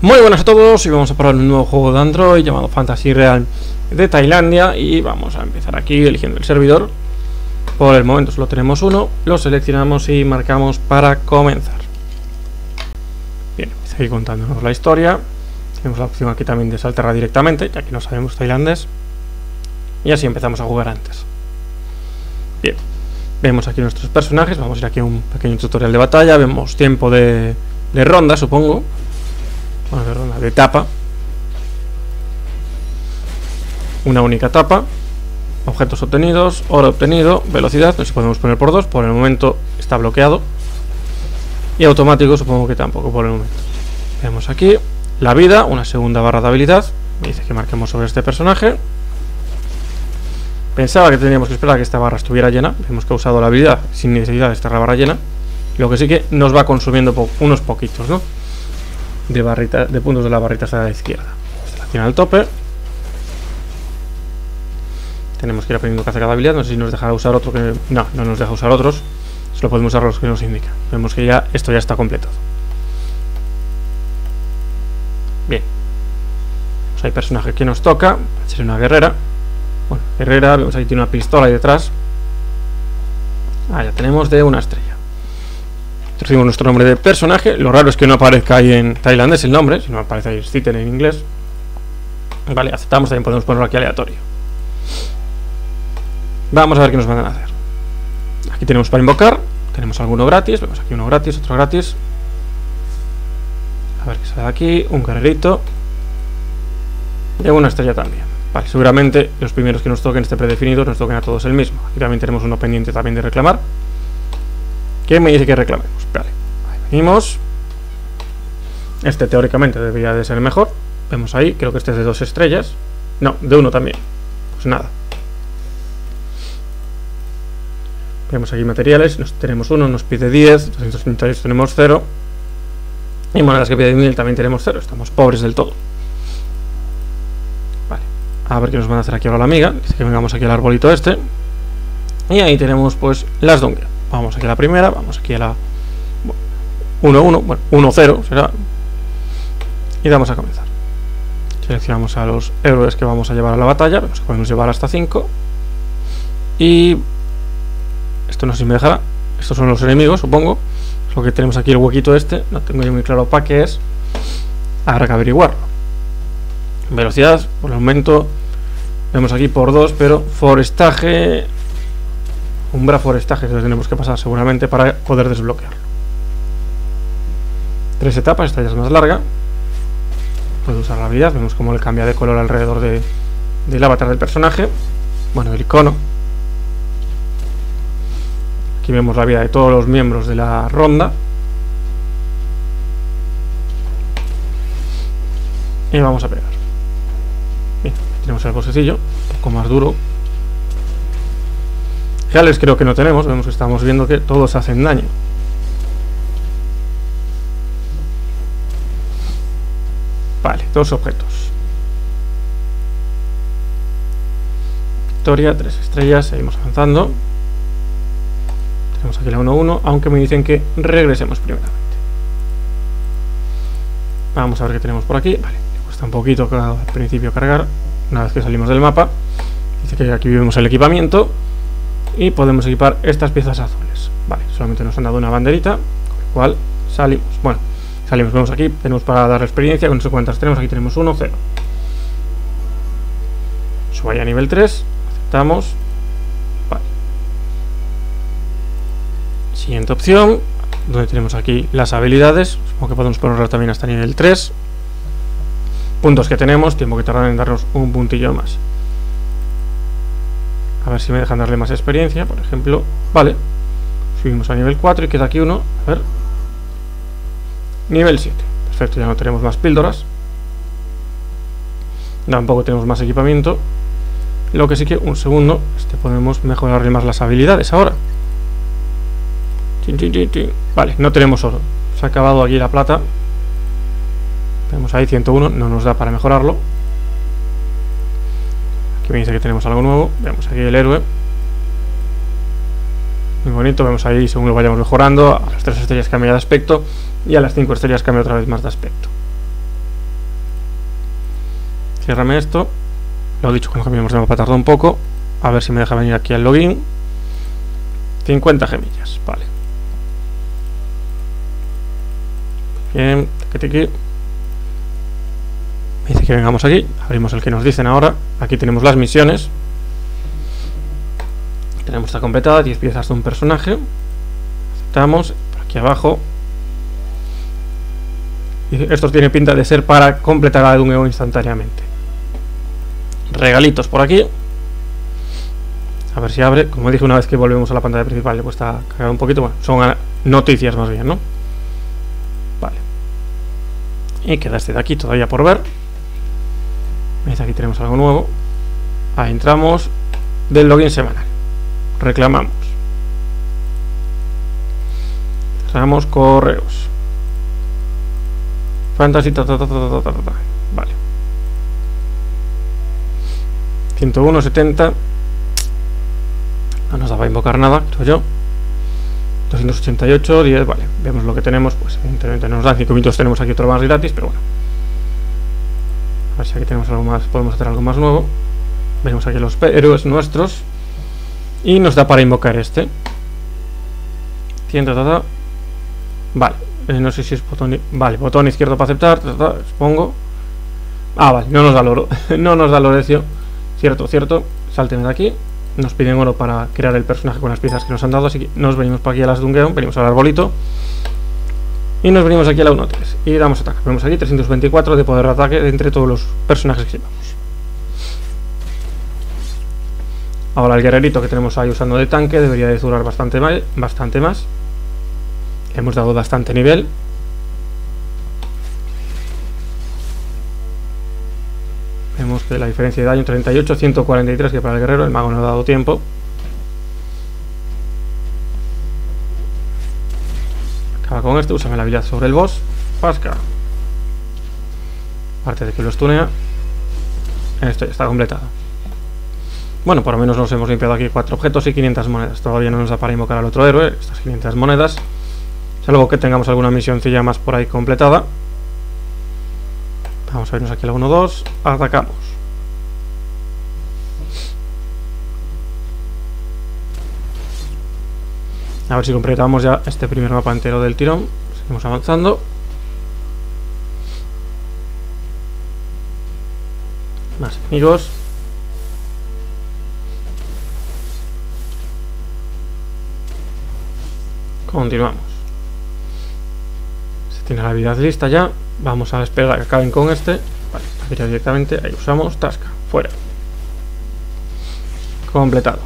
Muy buenas a todos y vamos a probar un nuevo juego de Android llamado Fantasy Real de Tailandia. Y vamos a empezar aquí eligiendo el servidor. Por el momento solo tenemos uno, lo seleccionamos y marcamos para comenzar. Bien, empieza aquí contándonos la historia. Tenemos la opción aquí también de saltar directamente, ya que no sabemos tailandés. Y así empezamos a jugar antes. Bien, vemos aquí nuestros personajes. Vamos a ir aquí a un pequeño tutorial de batalla. Vemos tiempo de ronda, supongo. Bueno, de ronda, de etapa. Una única etapa. Objetos obtenidos, oro obtenido, velocidad. No sé si podemos poner por 2. Por el momento está bloqueado. Y automático supongo que tampoco por el momento. Vemos aquí la vida, una segunda barra de habilidad. Me dice que marquemos sobre este personaje. Pensaba que tendríamos que esperar a que esta barra estuviera llena. Vemos que ha usado la habilidad sin necesidad de estar la barra llena. Lo que sí que nos va consumiendo unos poquitos, ¿no? De puntos de la barrita hacia la izquierda. Selecciona al tope. Tenemos que ir aprendiendo cada habilidad. No sé si nos dejará usar otro que... No nos deja usar otros. Solo podemos usar los que nos indican. Vemos que ya esto ya está completado. Bien. Pues hay personaje que nos toca. Es una guerrera. Bueno, guerrera. Vemos ahí tiene una pistola ahí detrás. Ya tenemos de una estrella. Recibimos nuestro nombre de personaje. Lo raro es que no aparezca ahí en tailandés el nombre, sino aparece ahí Citen en inglés. Vale, aceptamos. También podemos ponerlo aquí aleatorio. Vamos a ver qué nos van a hacer. Aquí tenemos para invocar. Tenemos alguno gratis. Vemos aquí uno gratis, otro gratis. A ver qué sale de aquí. Un guerrerito. Y una estrella también. Vale, seguramente los primeros que nos toquen este predefinido nos toquen a todos el mismo. Aquí también tenemos uno pendiente también de reclamar. ¿Quién me dice que reclamemos? Vale, ahí venimos. Este teóricamente debería de ser mejor. Vemos ahí, creo que este es de 2 estrellas. No, de 1 también. Pues nada. Vemos aquí materiales, tenemos 1, nos pide 10, 238 tenemos 0. Y monedas que pide 1000 también tenemos 0, estamos pobres del todo. Vale, a ver qué nos van a hacer aquí ahora la amiga. Dice que vengamos aquí al arbolito este. Y ahí tenemos pues las Dongya. Vamos aquí a la primera, vamos aquí a la 1-1, bueno, 1-0 será. Y vamos a comenzar. Seleccionamos a los héroes que vamos a llevar a la batalla. Vemos que podemos llevar hasta 5. Y esto no sé si me dejará. Estos son los enemigos, supongo. Es lo que tenemos aquí el huequito este. No tengo yo muy claro para qué es. Habrá que averiguarlo. Velocidad, por el momento. Vemos aquí por 2, pero forestaje. Umbra forestaje, que tenemos que pasar seguramente para poder desbloquearlo. 3 etapas, esta ya es más larga. Puedo usar la habilidad. Vemos cómo le cambia de color alrededor del avatar del personaje. Bueno, del icono. Aquí vemos la vida de todos los miembros de la ronda. Y vamos a pegar. Bien, tenemos el bosecillo, un poco más duro. Reales creo que no tenemos, vemos que estamos viendo que todos hacen daño. Vale, 2 objetos. Victoria, 3 estrellas, seguimos avanzando. Tenemos aquí la 1-1, aunque me dicen que regresemos primeramente. Vamos a ver qué tenemos por aquí. Vale, me cuesta un poquito al principio cargar. Una vez que salimos del mapa, dice que aquí vemos el equipamiento. Y podemos equipar estas piezas azules. Vale, solamente nos han dado una banderita, con lo cual salimos. Bueno, salimos, vemos aquí, tenemos para dar experiencia, con no sé cuántas tenemos, aquí tenemos 1, 0. Suba ya a nivel 3, aceptamos. Vale. Siguiente opción, donde tenemos aquí las habilidades, supongo que podemos ponerlo también hasta nivel 3. Puntos que tenemos, tiempo que tardan en darnos un puntillo más. A ver si me dejan darle más experiencia, por ejemplo. Vale, subimos a nivel 4 y queda aquí uno. A ver, nivel 7. Perfecto, ya no tenemos más píldoras. Tampoco tenemos más equipamiento. Lo que sí que, un segundo, podemos mejorarle más las habilidades ahora. Vale, no tenemos oro. Se ha acabado aquí la plata. Tenemos ahí 101, no nos da para mejorarlo. Aquí me dice que tenemos algo nuevo. Vemos aquí el héroe. Muy bonito, vemos ahí según lo vayamos mejorando. A las 3 estrellas cambia de aspecto y a las 5 estrellas cambia otra vez más de aspecto. Ciérrame esto. Lo dicho, cuando cambiamos de mapa tardó un poco. A ver si me deja venir aquí al login. 50 gemillas, vale. Bien, tiki. Me dice que vengamos aquí. Abrimos el que nos dicen ahora. Aquí tenemos las misiones. Tenemos esta completada, 10 piezas de un personaje. Aceptamos. Por aquí abajo. Y esto tiene pinta de ser para completar la dungeon instantáneamente. Regalitos por aquí. A ver si abre. Como dije una vez que volvemos a la pantalla principal, le cuesta cargar un poquito. Bueno, son noticias más bien, ¿no? Vale. Y queda este de aquí todavía por ver. ¿Veis? Aquí tenemos algo nuevo. Ahí entramos. Del login semanal. Reclamamos. Cerramos correos. Fantasy. Vale. 101.70. No nos da para invocar nada, creo yo. 288, 10, vale. Vemos lo que tenemos, pues evidentemente no nos dan 5 minutos, tenemos aquí otro más gratis, pero bueno. A ver si aquí tenemos algo más, podemos hacer algo más nuevo. Venimos aquí los héroes nuestros. Y nos da para invocar este. Vale, no sé si es botón... Vale, botón izquierdo para aceptar, supongo. Ah, vale, no nos da el oro. No nos da el orecio. Cierto, sáltenme de aquí. Nos piden oro para crear el personaje con las piezas que nos han dado. Así que nos venimos para aquí a las Dungeon. Venimos al arbolito. Y nos venimos aquí a la 1-3. Y damos ataque. Vemos aquí 324 de poder de ataque entre todos los personajes que llevamos. Ahora el guerrerito que tenemos ahí usando de tanque debería de durar bastante más. Le hemos dado bastante nivel. Vemos que la diferencia de daño 38, 143 que para el guerrero, el mago no ha dado tiempo. Acaba con este, úsame la habilidad sobre el boss. Pasca. Aparte de que lo stunea. Esto ya está completado. Bueno, por lo menos nos hemos limpiado aquí 4 objetos y 500 monedas. Todavía no nos da para invocar al otro héroe, estas 500 monedas. Salvo que tengamos alguna misioncilla más por ahí completada. Vamos a irnos aquí a la 1-2. Atacamos. A ver si completamos ya este primer mapa entero del tirón. Seguimos avanzando. Más enemigos. Continuamos. Se tiene la habilidad lista ya. Vamos a esperar a que acaben con este. Vale, directamente. Ahí usamos. Tasca. Fuera. Completado.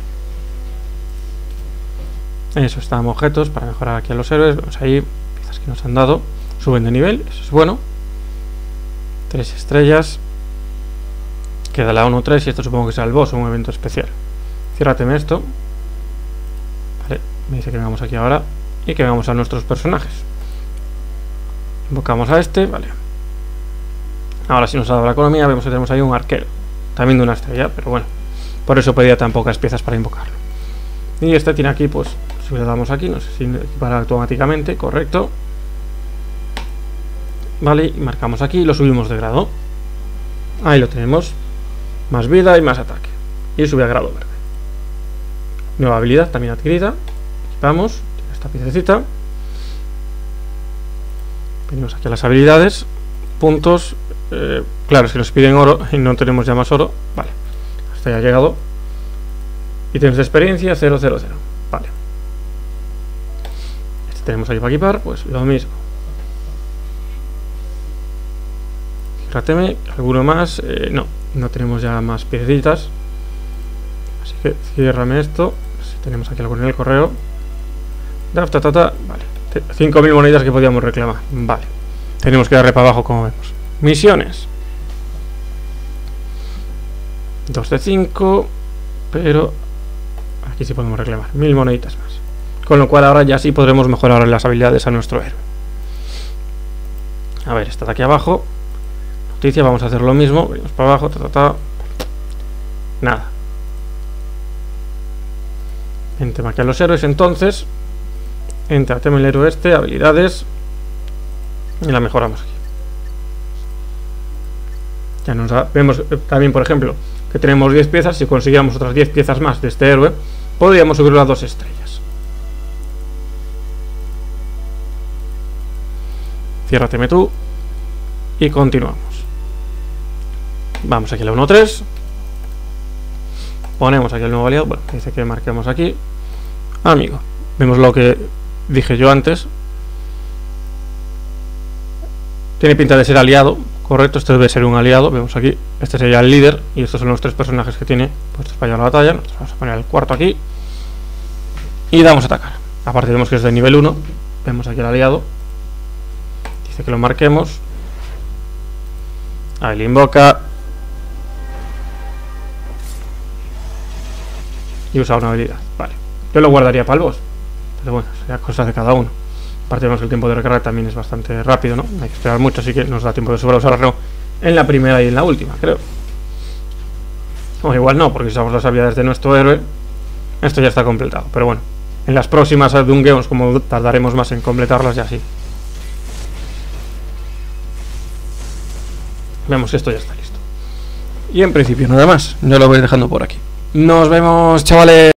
Eso, están objetos para mejorar aquí a los héroes. Vemos ahí piezas que nos han dado. Suben de nivel. Eso es bueno. 3 estrellas. Queda la 1-3 y esto supongo que será el boss o un evento especial. Ciérrateme esto. Vale, me dice que vengamos aquí ahora y que vengamos a nuestros personajes. Invocamos a este, vale. Ahora sí nos ha dado la economía, vemos que tenemos ahí un arquero. También de una estrella, pero bueno. Por eso pedía tan pocas piezas para invocarlo. Y este tiene aquí, pues, si le damos aquí, no sé si para automáticamente, correcto. Vale, y marcamos aquí y lo subimos de grado. Ahí lo tenemos. Más vida y más ataque. Y sube a grado verde. Nueva habilidad también adquirida. Equipamos esta piececita. Venimos aquí a las habilidades. Puntos. Claro, es que nos piden oro y no tenemos ya más oro. Vale. Hasta ya ha llegado. Ítems de experiencia 000. Vale. Este tenemos ahí para equipar. Pues lo mismo. Fíjate, alguno más. No tenemos ya más piecitas. Así que ciérrame esto. Si tenemos aquí algo en el correo. Vale. 5.000 monedas que podíamos reclamar. Vale. Tenemos que darle para abajo como vemos. Misiones. 2 de 5. Pero aquí sí podemos reclamar 1000 moneditas más. Con lo cual ahora ya sí podremos mejorar las habilidades a nuestro héroe. A ver, está de aquí abajo. Noticia, vamos a hacer lo mismo. Venimos para abajo. Nada. Entre aquí a los héroes entonces. Entra el héroe este, habilidades. Y la mejoramos aquí. Ya nos da, vemos también, por ejemplo, que tenemos 10 piezas. Si consiguiéramos otras 10 piezas más de este héroe, podríamos subirlo a 2 estrellas. Ciérrateme tú. Y continuamos. Vamos aquí a la 1-3. Ponemos aquí el nuevo aliado. Bueno, dice que marquemos aquí. Amigo. Vemos lo que dije yo antes. Tiene pinta de ser aliado. Correcto, este debe ser un aliado. Vemos aquí. Este sería el líder. Y estos son los 3 personajes que tiene puestos para la batalla. Nosotros vamos a poner el cuarto aquí. Y damos a atacar. Aparte vemos que es de nivel 1. Vemos aquí el aliado. Dice que lo marquemos. Ahí le invoca. Y usa una habilidad. Vale. Yo lo guardaría para el boss. Pero bueno, sería cosa de cada uno. Aparte vemos que el tiempo de recarga también es bastante rápido, ¿no? Hay que esperar mucho, así que nos da tiempo de sobra usarlo en la primera y en la última, creo. O igual no, porque si usamos las habilidades de nuestro héroe, esto ya está completado. Pero bueno, en las próximas dungeons, como tardaremos más en completarlas, ya sí. Vemos que esto ya está listo. Y en principio nada más. Yo lo voy dejando por aquí. Nos vemos, chavales.